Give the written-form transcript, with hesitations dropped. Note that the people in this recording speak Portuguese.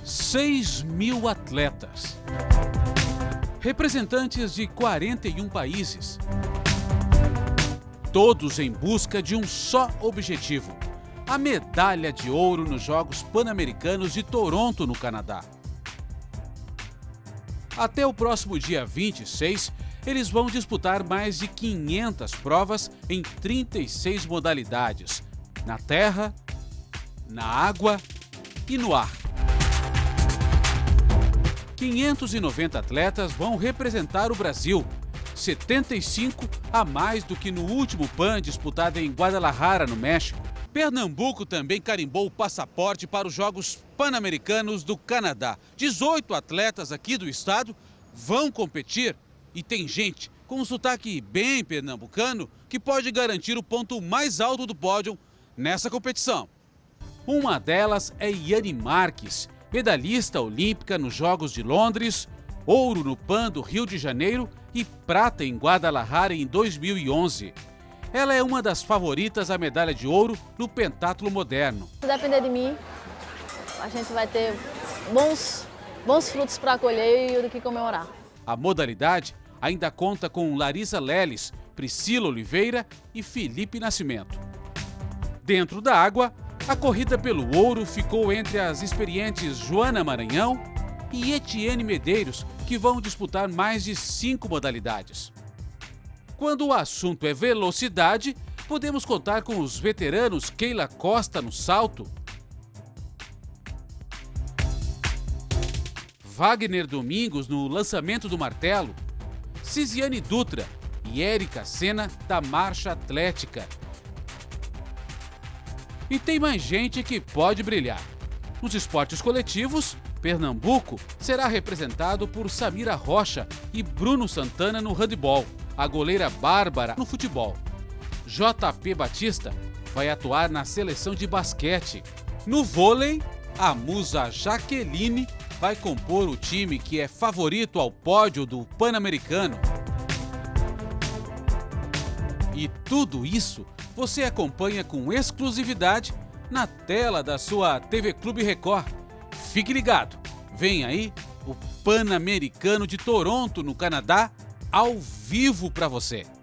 6.000 atletas, representantes de 41 países, todos em busca de um só objetivo: a medalha de ouro nos Jogos Pan-Americanos de Toronto, no Canadá. Até o próximo dia 26, eles vão disputar mais de 500 provas em 36 modalidades, na terra, na água e no ar. 590 atletas vão representar o Brasil, 75 a mais do que no último PAN disputado em Guadalajara, no México. Pernambuco também carimbou o passaporte para os Jogos Pan-Americanos do Canadá. 18 atletas aqui do estado vão competir e tem gente com um sotaque bem pernambucano que pode garantir o ponto mais alto do pódio nessa competição. Uma delas é Yane Marques, medalhista olímpica nos Jogos de Londres, ouro no PAN do Rio de Janeiro e prata em Guadalajara em 2011. Ela é uma das favoritas à medalha de ouro no pentatlo moderno. Se depender de mim, a gente vai ter bons frutos para colher e do que comemorar. A modalidade ainda conta com Larissa Leles, Priscila Oliveira e Felipe Nascimento. Dentro da água, a corrida pelo ouro ficou entre as experientes Joana Maranhão e Etienne Medeiros, que vão disputar mais de 5 modalidades. Quando o assunto é velocidade, podemos contar com os veteranos Keila Costa no salto, Wagner Domingos no lançamento do martelo, Cisiane Dutra e Érica Senna da marcha atlética. E tem mais gente que pode brilhar. Nos esportes coletivos, Pernambuco será representado por Samira Rocha e Bruno Santana no handebol, a goleira Bárbara no futebol. JP Batista vai atuar na seleção de basquete. No vôlei, a musa Jaqueline vai compor o time que é favorito ao pódio do Pan-Americano. E tudo isso você acompanha com exclusividade na tela da sua TV Clube Record. Fique ligado, vem aí o Pan-Americano de Toronto, no Canadá, ao vivo para você.